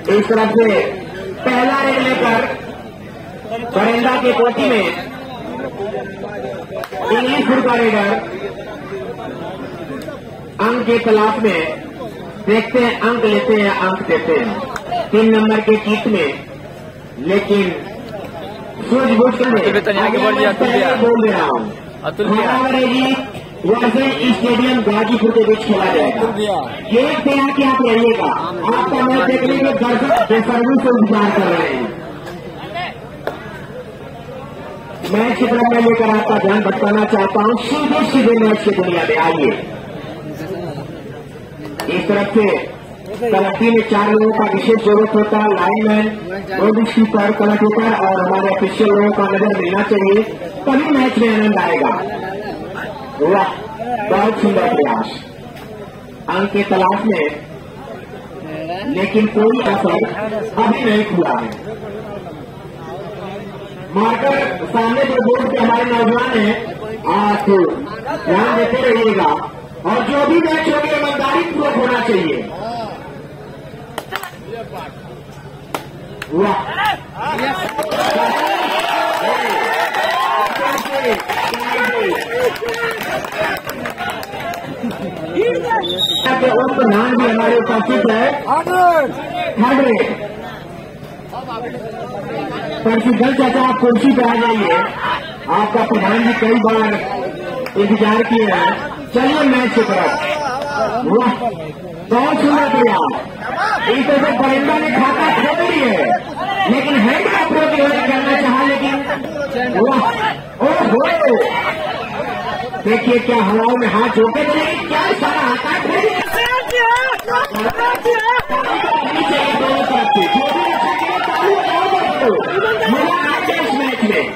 इस तरफ से पहला रेड लेकर बरेंदा के कोटी में इंग्लिश फुट का रेडर अंक के तलाश में देखते हैं, अंक लेते हैं, अंक देते हैं 3 नंबर के किट में, लेकिन सूझबूझ कर बोल रहा हूँ वैसे स्टेडियम गाजीपुर के बीच खेला जाएगा। एक तरह की आप रहिएगा, आपका मैच देखने के दर्शक बेसब्री से इंतजार कर रहे हैं। मैच की तरफ मैं लेकर आपका ध्यान भटकाना चाहता हूँ सीधे सीधे मैच की दुनिया में। आइए, इस तरफ से कबड्डी में 4 लोगों का विशेष जरूरत होता है, लाइनमैन, गोल्ड कीपर, कलेक्टर और हमारे ऑफिशियल लोगों का नजर मिलना चाहिए, तभी मैच में आनंद आएगा। वाह, बहुत सुंदर प्रयास अंक के तलाश में, लेकिन कोई असर अभी नहीं हुआ है। मार्कर सामने जो बोर्ड पे हमारे नौजवान हैं, आप ध्यान देते रहिएगा और जो भी मैच होगी ईमानदारी पूर्वक होना चाहिए। वाह, उस प्रधान भी हमारे उपस्थित है, परसिद्धल चाचा आप कुर्सी पे आ जाइए, आपका प्रधान जी कई बार इंतजार किए हैं। चलिए मैच की तरफ। वाह, बहुत सुंदर प्रयास। इस तरह से बरेंदा ने खाता खोल ली है, लेकिन हैंड का प्रतिरोध करना चाहा, लेकिन वाह, ओहो, देखिए क्या हवाओं में हाथ जोड़ते थे, क्या सारा हाथ इस मैच में।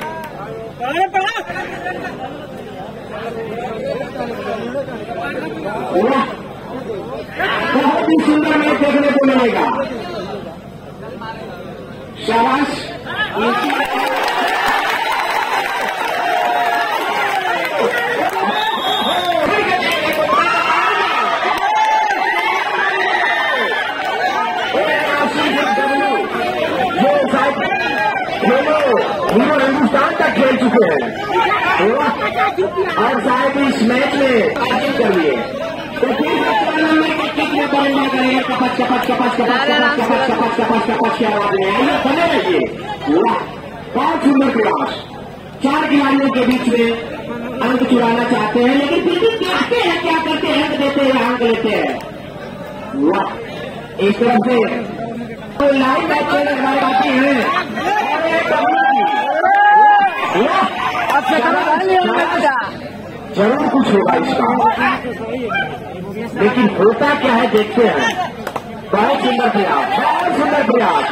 बहुत ही सुंदर मैच देखने को मिलेगा। शाबाश, हीरो हिंदुस्तान तक खेल चुके हैं और शायद इस मैच में हासिल कर लिए। तो फिर कितने बल्ला करेंगे, कपच कपच कपच कपच कपच कपच कपच कपच कपच की आवाज में आइए, बने रहिए। बहुत सुंदर प्रयास। 4 खिलाड़ियों के बीच में अंक चुराना चाहते हैं, लेकिन फिर भी देखते हैं क्या करते हैं, अंक देते हैं, अंक लेते हैं। वाह, इस तरफ से लाइव मैच हमारे बाकी हैं। जरूर कुछ होगा इसका, लेकिन होता क्या है देखते हैं। बहुत सुंदर प्रयास, बहुत सुंदर प्रयास।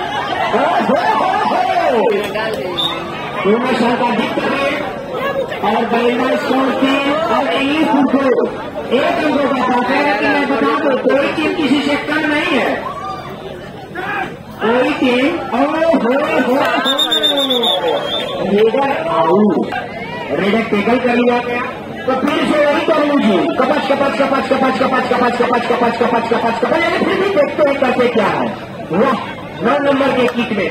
दोनों शहर का जीत करें और बरेंदा स्कोर 3 और इंग्लिश को 1 अंकों का पास है। लेकिन मैं बता दूं, कोई टीम किसी से कम नहीं है, कोई team. Raider out, raider tackle कर लिया गया, तो फिर से वही कर लीजिए, कपच कपच कपच कपच कपच कपच कपच कपच कपच कपच कपच, फिर भी देखते हैं करते क्या है। वाह, 9 नंबर के किट में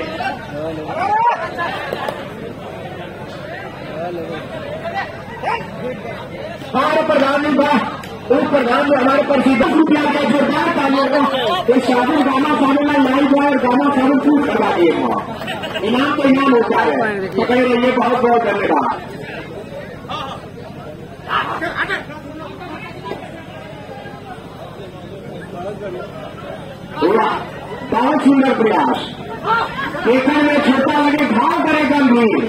हमारे प्रधान उस प्रधान में हमारे पर 10 रुपया का जोरदार तालियों को साबुन गामा साबुन में लाई जाए और गामा साबुन पूछ करवा दिए। इनाम तो इनाम होता है, पकड़े रहिए। बहुत बहुत धन्यवाद। बहुत सुंदर प्रयास। देखने में छोटा लगे, भाव करे गंभीर।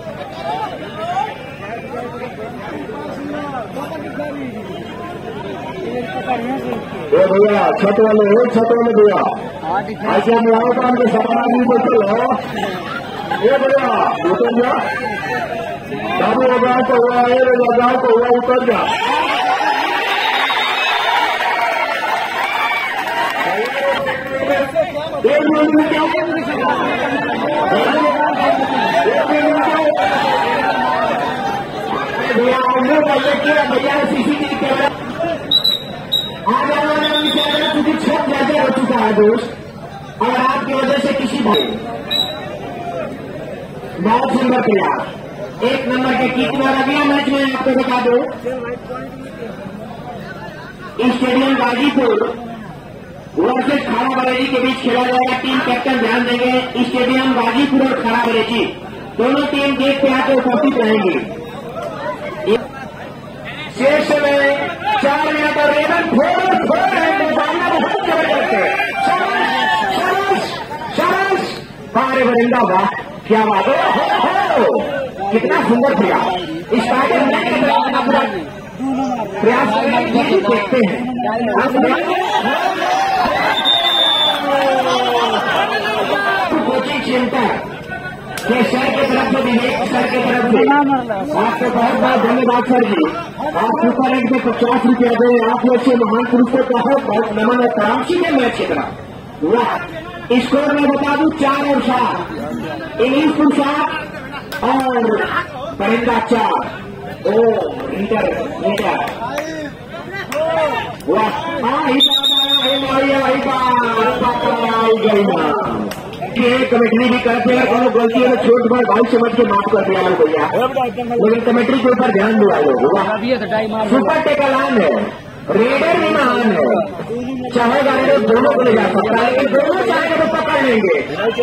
भैया छत वाले भैया ऐसे में आओ तो हमको सपना नहीं बोल हो। ये भैया उतर जा, बाबू हो जाओ तो हुआ, जाओ तो हुआ, उतर जा। भैया सीसीटीवी कैमरा आज क्योंकि 6 ज्यादा हो चुका है दोस्त, और आपके की वजह से किसी भाई बहुत सुंदर प्रयास। 1 नंबर के किक और अगला मैच में आपको बता दो स्टेडियम गाजीपुर वर्सेस खारा बरेली के बीच खेला जाएगा। टीम कैप्टन ध्यान देंगे, स्टेडियम गाजीपुर और खारा बरेली दोनों टीम गेट पे आकर उपस्थित रहेंगी। शेष में 4 मिनट और रेडर फोड़ है, मुकाबला बहुत जबरदस्त है। शाबाश बारे बरिंदा, वाह क्या बात है, कितना सुंदर प्रयास। स्टार्टर में अपना प्रयास करके देखते हैं। कोचिंग सेंटर के सर की तरफ से, विवेक सर की तरफ से आपको बहुत बहुत धन्यवाद सर जी। आप सुपर एट में 50 रुपया दे, आप लोग से महान पुरुष को बहुत बहुत नमन है। कराची में मैच की तरफ वाह। स्कोर में बता दूं 4 और 7, इंग्लिश 7 और परिंदा 4। ओ लीडर वाह, कमेंट्री भी करते हैं, कोनो गलती है तो छोट भाई भाई समझ के माफ कर दिया भैया, लेकिन कमेंट्री के ऊपर ध्यान दिया लोग। सुपर टेकलान है, रेडर भी महान है, चाहेगा रेडर दोनों को ले जा सकता है, लेकिन दोनों चाहे तो पकड़ लेंगे।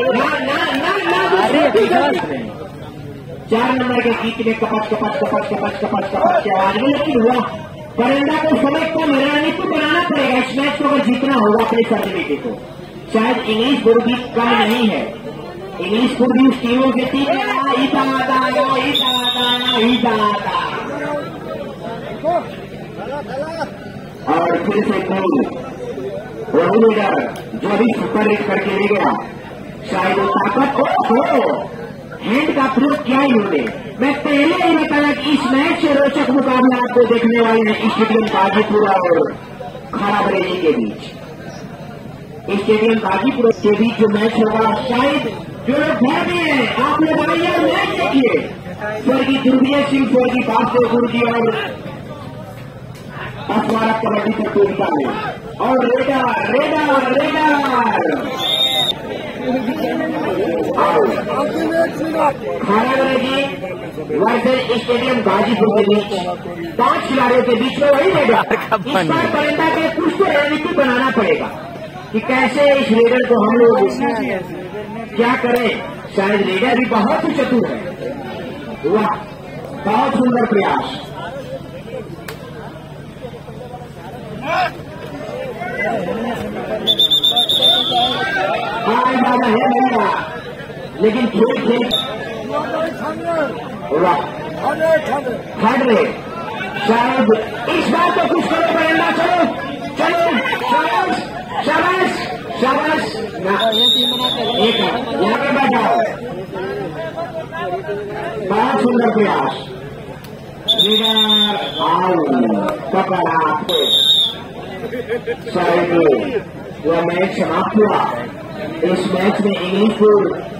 4 नंबर के गीत में कपच की आवाज में, लेकिन हुआ परिंदा को समय को रणनीति बनाना पड़ेगा। इस मैच को अगर जीतना होगा अपनी सर्टिफिकेट को। शायद इंग्लिश बोर्ड भी कम नहीं है, इंग्लिश बोर्ड भी उस टीमों के टीम और फिर से कोई वही लीडर जो भी सुपर हिट करके ले गया, शायद वो ताकत हो हैंड का प्रयोग किया इन्होंने। मैं पहले ही बताया कि इस मैच से रोचक मुकाबला आपको देखने वाले हैं स्टेडियम गाजीपुर और खारा बरेली के बीच। स्टेडियम गाजीपुर के बीच जो मैच होगा, शायद जो लोग घर में हैं आप लोग आइए मैच देखिए। स्वर्गीय ध्रुवीय सिंह, स्वर्गीय वासुदेव गुरु जी और अखबार कबड्डी प्रतियोगिता में और रेडर खारा बरेली वर्सेस स्टेडियम गाजीपुर के बीच 5 खिलाड़ियों के बीच में वही रेडर। इस बार परिंदा के कुछ तो रणनीति बनाना पड़ेगा कि कैसे इस रेडर को हम लोग क्या करें। शायद रेडर भी बहुत ही चतुर है, वाह बहुत सुंदर प्रयास। ज्यादा है भैया, लेकिन खेल हट रहे। शायद इस बार तो कुछ करो परिंदा, चलो शाबाश एक यहाँ पे बैठाओ, बहुत सुंदर प्रयास। पकड़ा शायद वह मैच समाप्त हुआ। इस मैच में इंग्लिश